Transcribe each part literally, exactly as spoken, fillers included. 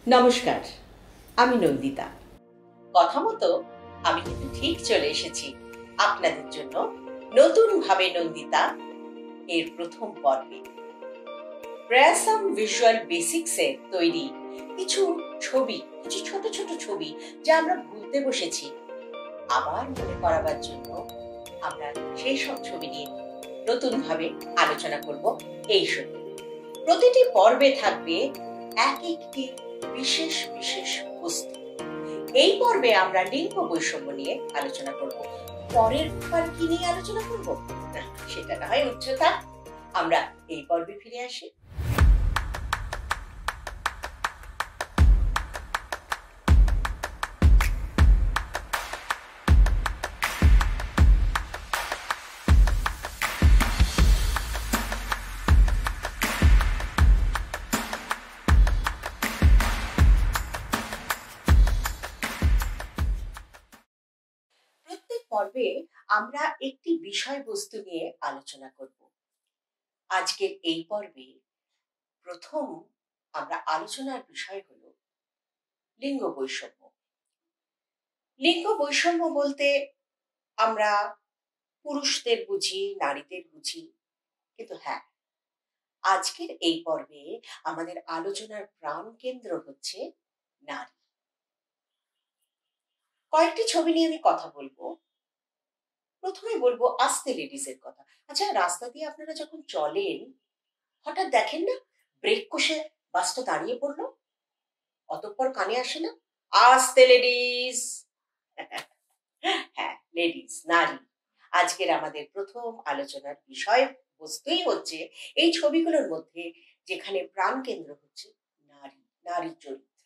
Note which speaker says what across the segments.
Speaker 1: নমস্কার, আমি নন্দিতা। কথা মতো আমি কিন্তু ঠিক চলে এসেছি আপনাদের জন্য নতুন ভাবে নন্দিতা এর প্রথম পর্বে। প্রেয়াসাম ভিজুয়াল বেসিক্সে তৈরি কিছু ছবি, কিছু ছোট ছোট ছবি যা আমরা ভুলতে বসেছি, আবার মনে করাবার জন্য আমরা সেই সব ছবি নিয়ে নতুন ভাবে আলোচনা করব। এই সময় প্রতিটি পর্বে থাকবে এক একটি বিশেষ বিশেষ বস্তু। এই পর্বে আমরা লিঙ্গ বৈষম্য নিয়ে আলোচনা করব। পরের বার কি নিয়ে আলোচনা করব সেটা না হয় উচ্চতা। আমরা এই পর্বে ফিরে আসি। পর্বে আমরা একটি বিষয়বস্তু নিয়ে আলোচনা করব। আজকের এই পর্বে প্রথম আমরা আলোচনার বিষয় হল লিঙ্গ বৈষম্য। লিঙ্গ বৈষম্য বলতে আমরা পুরুষদের বুঝি, নারীদের বুঝি, কিন্তু হ্যাঁ, আজকের এই পর্বে আমাদের আলোচনার প্রাণ কেন্দ্র হচ্ছে নারী। কয়েকটি ছবি নিয়ে আমি কথা বলবো। প্রথমে বলবো আস্তে লেডিসের কথা। আচ্ছা, রাস্তা দিয়ে আপনারা যখন চলেন হঠাৎ দেখেন না ব্রেক কষে বাসটা দাঁড়িয়ে পড়লো, অতঃপর কানে আসে না আস্তে লেডিস। হ্যাঁ, লেডিস, নারী। আজকের আমাদের প্রথম আলোচনার বিষয় বস্তুই হচ্ছে এই ছবিগুলোর মধ্যে যেখানে প্রাণ কেন্দ্র হচ্ছে নারী, নারী চরিত্র।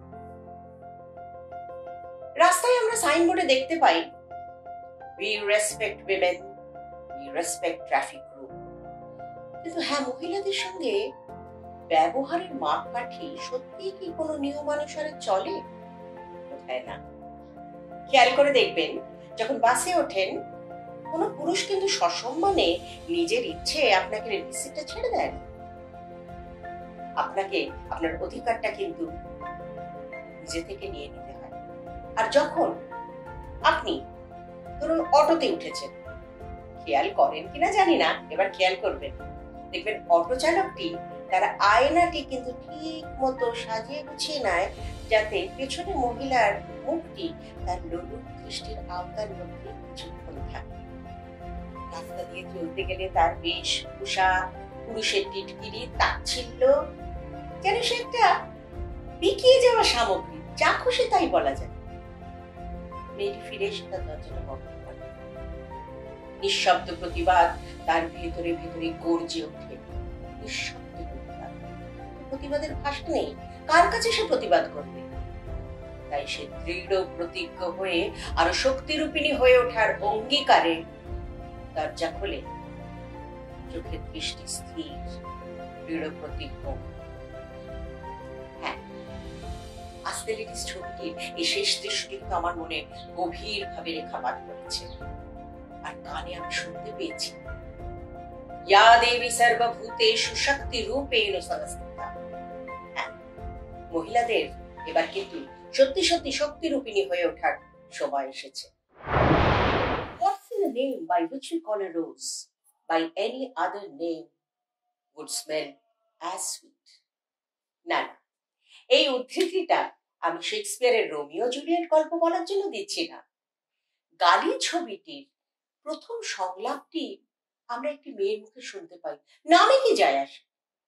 Speaker 1: রাস্তায় আমরা সাইনবোর্ডে দেখতে পাই We respect women, we respect traffic rule. কিন্তু হ্যাঁ, মহিলাদের সঙ্গে ব্যবহারের মাপকাঠি সত্যি কি কোনো নিয়মানুসারে চলে? কোথায় না। খেয়াল করে দেখবেন, যখন বাসে ওঠেন কোনো পুরুষ কিন্তু সসম্মানে নিজের ইচ্ছে আপনাকে রিসিটটা ছেড়ে দেয় না। আপনাকে আপনার অধিকারটা কিন্তু নিজে থেকে নিয়ে নিতে হয়। আর যখন আপনি ধরুন অটোতে উঠেছেন, খেয়াল করেন কিনা জানি না, এবার খেয়াল করবেন, দেখবেন অটো চালকটি তার আয়নাটি কিন্তু ঠিক মতো সাজিয়ে গুছিয়ে নেয় যাতে পেছনে মহিলার মুখটি তার লোলুপ দৃষ্টির আওতার মধ্যে কিছুক্ষণ থাকে। রাস্তা দিয়ে চলতে গেলে তার বেশভূষা, পুরুষের টিটকিরি, তাচ্ছিল্য, যেন সে একটা বিকিয়ে যাওয়া সামগ্রী, যা খুশি তাই বলা যায়। মেয়েটি ফিরে এসে তার দরজাটা বন্ধ করে। নিঃশব্দ প্রতিবাদ তার ভেতরে ভেতরে গর্জে ওঠে। নিঃশব্দ প্রতিবাদ, প্রতিবাদের ভাষা নেই, কার কাছে সে প্রতিবাদ করবে? তাই সে দৃঢ় প্রতিজ্ঞ হয়ে আরো শক্তিরূপিণী হয়ে ওঠার অঙ্গীকারে দরজা খোলে। চোখের দৃষ্টি স্থির, দৃঢ় প্রতিজ্ঞ। হ্যাঁ, আস্তে লেডিস ছবিটির এই শেষ দৃশ্যটি কিন্তু আমার মনে গভীর ভাবে রেখাপাত করেছে। আর কানে আমি শুনতে পেয়েছি, ইয়া দেবী সর্বভূতেষু শক্তি রূপেণ সংস্থিতা। হ্যাঁ, মহিলাদের এবার কিন্তু সত্যি সত্যি শক্তিরূপিণী হয়ে ওঠার সময় এসেছে। What's in a name by which we call a rose? By any other name would smell as sweet. না না, এই উদ্ধৃতিটা আমি শেক্সপিয়ারের রোমিও জুলিয়েট গল্প বলার জন্য দিচ্ছি না। গালি ছবিটির প্রথম সংলাপটি আমরা একটি মেয়ের মুখে শুনতে পাই, নামে কি যায় আসে।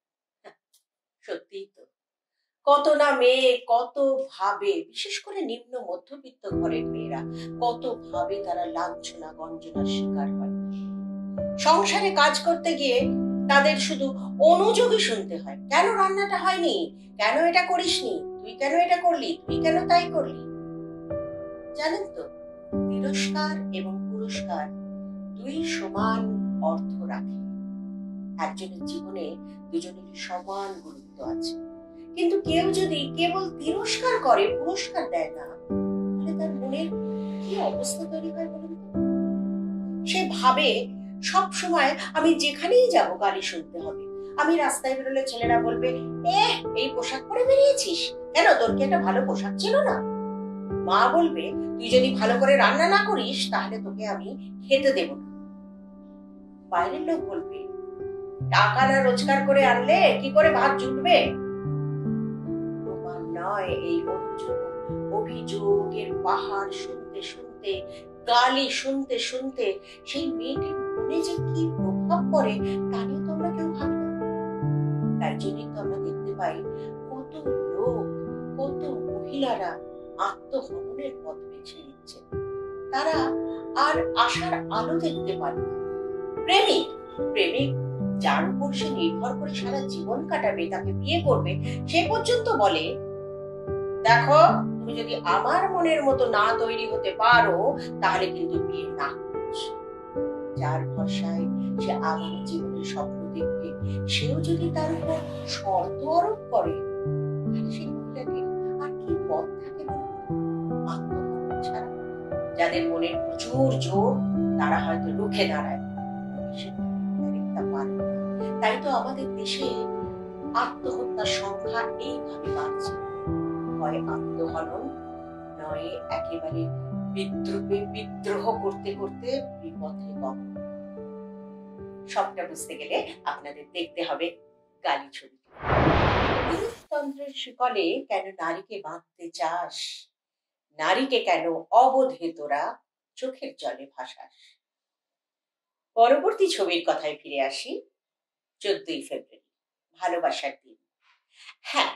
Speaker 1: সত্যিই তো, কত না মেয়ে কত ভাবে, বিশেষ করে নিম্ন মধ্যবিত্ত ঘরের মেয়েরা কত ভাবে তারা লাঞ্ছনা গঞ্জনার শিকার হয়। সংসারে কাজ করতে গিয়ে তাদের শুধু অনুযোগী শুনতে হয়, কেন রান্নাটা হয়নি, কেন এটা করিসনি, তুই কেন এটা করলি, তুই কেন তাই করলি। জানেন তো, তিরস্কার এবং পুরস্কার দুই সমান অর্থ রাখে। একজনের জীবনে দুজনেরই সমান গুরুত্ব আছে, কিন্তু কেউ যদি কেবল তিরস্কার করে, পুরস্কার দেয় না, তাহলে তার মনের কি অবস্থা তৈরি হয় বলুন তো? সে ভাবে সব সময় আমি যেখানেই যাব গালি শুনতে হবে, আমি রাস্তায় বেরোলে ছেলেরা বলবে, এ এই পোশাক পরে বেরিয়েছিস কেন, তোর কি একটা ভালো পোশাক ছিল না? মা বলবে, তুই যদি ভালো করে রান্না না করিস তাহলে তোকে আমি খেতে দেব না। বাইরের লোক বলবে, টাকা না রোজগার করে আনলে কি করে ভাত জুটবে? প্রমাণ নয়, এই অভিযোগ অভিযোগের পাহাড় শুনতে শুনতে, গালি শুনতে শুনতে সেই মেয়েটির মনে যে কি প্রভাব পড়ে তা নিয়ে তো আমরা কেউ ভাবি না। তাই জন্যই তো আমরা দেখতে পাই কত লোক, কত মহিলারা আত্মহননের পথ বেছে নিচ্ছে। তারা আর আশার আলো দেখতে পান না। প্রেমিক প্রেমিক যার উপর সে নির্ভর করে সারা জীবন কাটাবে, তাকে বিয়ে করবে, সে পর্যন্ত বলে, দেখো তুমি যদি আমার মনের মতো না তৈরি হতে পারো তাহলে কিন্তু বিয়ে না করছ। যার ভরসায় সে আগামী জীবনের স্বপ্ন দেখবে, সেও যদি তার উপর শর্ত আরোপ করে তাহলে সেই মহিলাকে আর কি পথ থাকে আত্মহত্যা ছাড়া? যাদের মনের প্রচুর জোর তারা হয়তো রুখে দাঁড়ায়, তাই তো আমাদের দেশে আত্মহত্যার সংখ্যা এইভাবে বাড়ছে। হয় আত্মহনন, নয় একেবারে বিদ্রোহে বিদ্রোহ করতে করতে বিপথে গমন। সবটা বুঝতে গেলে আপনাদের দেখতে হবে গালি ছবি। পুরুষতন্ত্রের শিকলে কেন নারীকে বাঁধতে চাস? নারীকে কেন অবধে তোরা চোখের জলে ভাসাস? পরবর্তী ছবির কথায় ফিরে আসি। চোদ্দই ফেব্রুয়ারি, ভালোবাসার দিন। হ্যাঁ,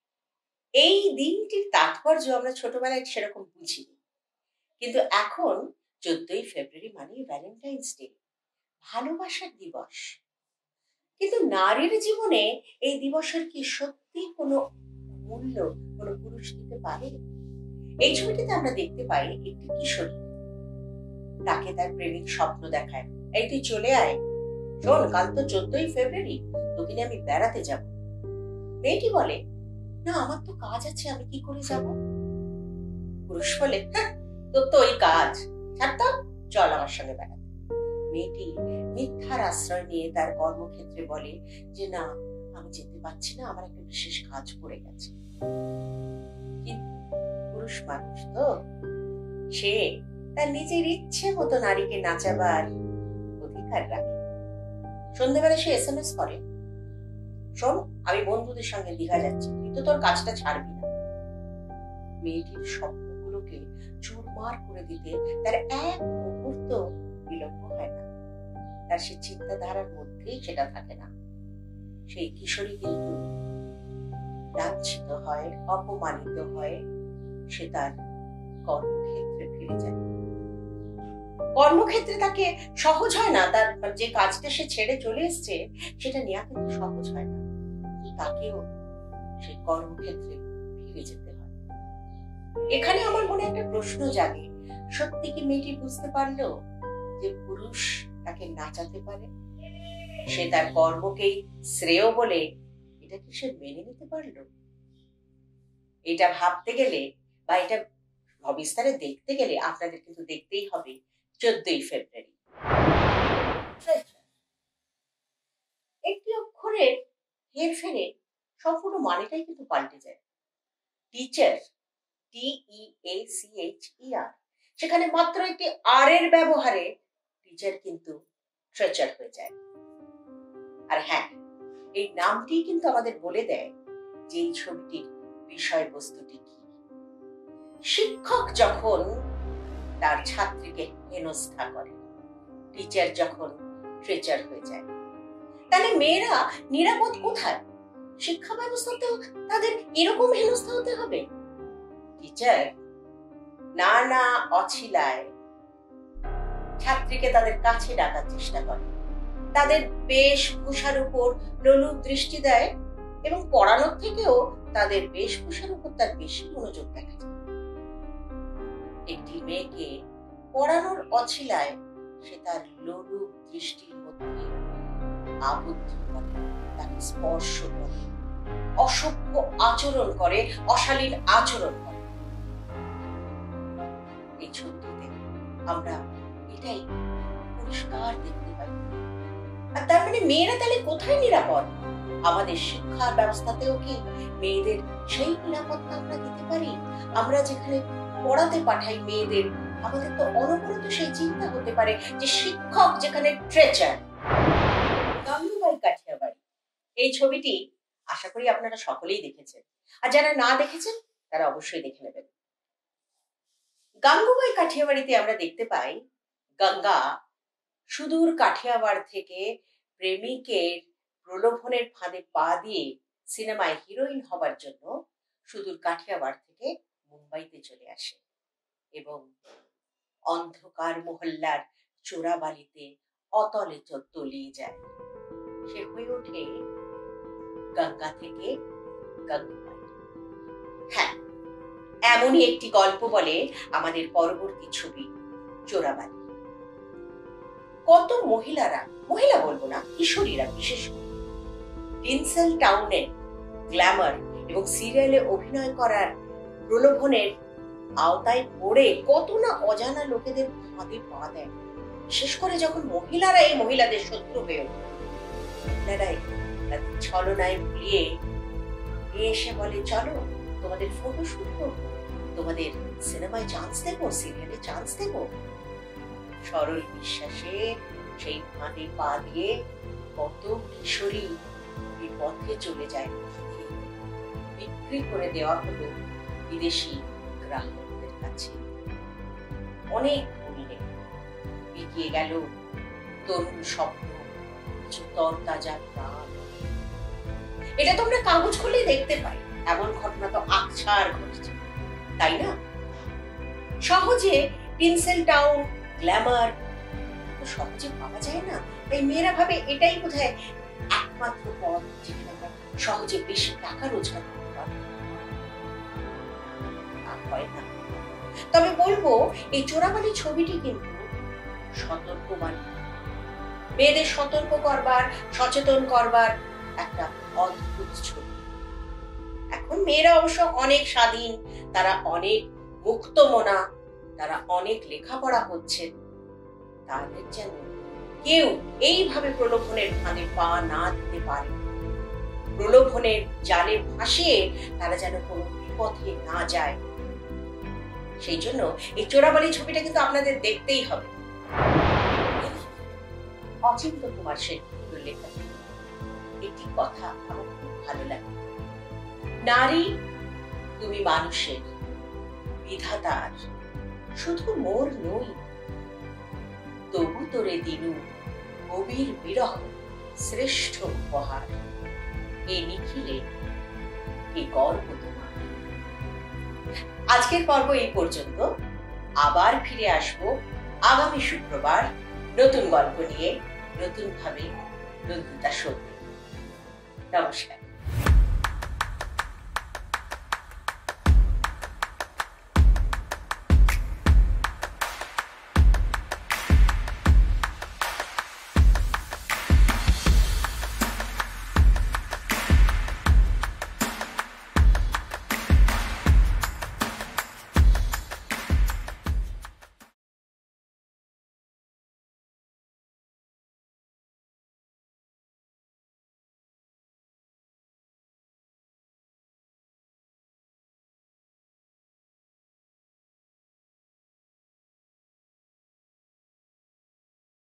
Speaker 1: এই দিনটির তাৎপর্য আমরা ছোটবেলায় সেরকম বুঝিনি, কিন্তু এখন চোদ্দই ফেব্রুয়ারি মানে ভ্যালেন্টাইন্স ডে, ভালোবাসার দিবস। কিন্তু নারীর জীবনে এই দিবসের কি সত্যি কোনো মূল্য কোনো পুরুষ দিতে পারে? এই ছবিটিতে আমরা দেখতে পাই একটি কিশোরী, তাকে তার প্রেমিক স্বপ্ন দেখায়, এই তুই চলে আয়, শোন কাল তো চোদ্দই ফেব্রুয়ারি, তোকে নিয়ে আমি বেড়াতে যাব। মেয়েটি বলে, না আমার তো কাজ আছে, আমি কি করে যাব? পুরুষ বলে, হ্যাঁ তোর তো ওই কাজ, ছাড়তাম, চল আমার সঙ্গে বেড়াতে। মেয়েটি মিথ্যার আশ্রয় নিয়ে তার কর্মক্ষেত্রে বলে যে না আমি যেতে পারছি না, আমার একটা বিশেষ কাজ পড়ে গেছে। কিন্তু পুরুষ মানুষ তো, সে তার নিজের ইচ্ছে মতো নারীকে নাচাবার অধিকার রাখে। সন্ধ্যেবেলা সে এস এম এস করে, শোন আমি বন্ধুদের সঙ্গে দীঘা যাচ্ছি, তুই তো তোর কাজটা ছাড়বি না। মেয়েটির স্বপ্নগুলোকে চুরমার করে দিতে তার এক মুহূর্ত বিলম্ব হয় না, তার সে চিন্তাধারার মধ্যেই সেটা থাকে না। সেই কিশোরী কিন্তু লাঞ্ছিত হয়, অপমানিত হয়, সে তার কর্মক্ষেত্রে ফিরে যায়। কর্মক্ষেত্রে তাকে সহজ হয় না, তার যে কাজটা সে ছেড়ে চলে এসছে সেটা নেওয়া কিন্তু সহজ হয় না, তাকেও সেই কর্মক্ষেত্রে ফিরে যেতে হয়। এখানে আমার মনে একটা প্রশ্ন জাগে, সত্যি কি মেয়েটি বুঝতে পারলো যে পুরুষ তাকে নাচাতে পারে? সে তার কর্মকেই শ্রেয় বলে এটা কি সে মেনে নিতে পারলো? এটা ভাবতে গেলে বা এটা বিস্তারে দেখতে গেলে আপনাদের কিন্তু দেখতেই হবে চোদ্দই ফেব্রুয়ারি। একটি অক্ষরের হেরফেরে সম্পূর্ণ মানেটাই কিন্তু পাল্টে যায়। Teacher, T E A C H E R, সেখানে মাত্র একটি আর এর ব্যবহারে টিচার কিন্তু ট্রেচার হয়ে যায়। আর হ্যাঁ, এই নামটি কিন্তু আমাদের বলে দেয় যে এই ছবিটির বিষয়বস্তুটি কি। শিক্ষক যখন তার ছাত্রীকে হেনস্থা করে, টিচার যখন ট্রেচার হয়ে যায়, তাহলে মেয়েরা নিরাপদ কোথায়? শিক্ষা ব্যবস্থাতেও তাদের এরকম হেনস্থা হতে হবে? টিচার নানা অছিলায় ছাত্রীকে তাদের কাছে ডাকার চেষ্টা করে, তাদের বেশভূষার উপর লোলুপ দৃষ্টি দেয় এবং পড়ানোর থেকেও তাদের বেশভূষার উপর তার বেশি মনোযোগ দেখা যায়। একটি মেয়েকে পড়ানোর অছিলায় সে তার লোলুপ দৃষ্টির মধ্যে আবদ্ধ করে, তাকে স্পর্শ করে, অসভ্য আচরণ করে, অশালীন আচরণ করে। এই ছবিটিতে আমরা এটাই পরিষ্কার দেখতে পাই। আর তার মানে মেয়েরা তাহলে কোথায় নিরাপদ? আমাদের শিক্ষার ব্যবস্থাতেও কি মেয়েদের সেই নিরাপত্তা আমরা দিতে পারি? আমরা যেখানে পড়াতে পাঠাই মেয়েদের, আমাদের তো অনবরত সেই চিন্তা হতে পারে যে শিক্ষক যেখানে ট্রেচার। গাঙ্গুবাই কাঠিয়াবাড়ি, এই ছবিটি আশা করি আপনারা সকলেই দেখেছেন, আর যারা না দেখেছেন তারা অবশ্যই দেখে নেবেন। গাঙ্গুবাই কাঠিয়াবাড়িতে আমরা দেখতে পাই গঙ্গা সুদূর কাঠিয়াবাড় থেকে প্রেমিকের প্রলোভনের ফাঁদে পা দিয়ে সিনেমায় হিরোইন হবার জন্য সুদূর কাঠিয়াবাড় থেকে মুম্বাইতে চলে আসে এবং অন্ধকার মহল্লার চোরাবালিতে অতলে তলিয়ে যায়। সে হয়ে ওঠে গঙ্গা থেকে গঙ্গুবাই। হ্যাঁ, এমনই একটি গল্প বলে আমাদের পরবর্তী ছবি চোরাবালি। কত মহিলারা, মহিলা বলবো না, কিশোরীরা বিশেষ করে টিনসেল টাউনে গ্ল্যামার এবং সিরিয়ালে অভিনয় করার প্রলোভনের আওতায় পড়ে কত না অজানা লোকেদের ফাঁদে পা দেয়। বিশেষ করে যখন মহিলারা এই মহিলাদের শত্রু হয়ে ওঠে, মহিলারাই তাদের ছলনায় ভুলিয়ে নিয়ে এসে বলে, চলো তোমাদের ফটো শুট করবো, তোমাদের সিনেমায় চান্স দেবো, সিরিয়ালে চান্স দেবো। সরল বিশ্বাসে সেই ফাঁদে পা দিয়ে কত কিশোরী বিপথে চলে যায়, বিক্রি করে দেওয়া হলো বিদেশি গ্রাহকদের কাছে। অনেক মূল্যে বিকিয়ে গেল তরুণ স্বপ্ন, কিছু তরতাজা প্রাণ। এটা তো আমরা কাগজ খুলে দেখতে পাই, এমন ঘটনা তো আকছার ঘটছে, তাই না? সহজে টিনসেল টাউন গ্ল্যামার সহজে পাওয়া যায় না, তাই মেয়েরা ভাবে এটাই বোধহয় একমাত্র পথ যেখানে আমরা সহজে বেশি টাকা রোজগার করতে পারবো। হয় না। তবে বলবো এই চোরাবালি ছবিটি কিন্তু সতর্কবাণী, মেয়েদের সতর্ক করবার, সচেতন করবার একটা অদ্ভুত ছবি। এখন মেয়েরা অবশ্য অনেক স্বাধীন, তারা অনেক মুক্তমনা, তারা অনেক লেখাপড়া হচ্ছে, তাদের যেন কেউ এইভাবে প্রলোভনের ফাঁদে পা না দিতে পারে, প্রলোভনের জালে ফাঁসিয়ে তারা যেন কোনো বিপথে না যায়। সেই জন্য এই চোরাবালি ছবিটা কিন্তু আপনাদের দেখতেই হবে। অচিন্ত কুমার সেন লেখা একটি কথা আমার খুব ভালো লাগে, নারী তুমি মানুষের, বিধাতার, শুধু মোর নই, তবু তোরে দিনু কবির বিরহ শ্রেষ্ঠ উপহার, এ নিখিলে এ গর্ব তোমার। আজকের পর্ব এই পর্যন্ত, আবার ফিরে আসব আগামী শুক্রবার নতুন গল্প নিয়ে, নতুন ভাবে, নতুনতা সত্যি। নমস্কার।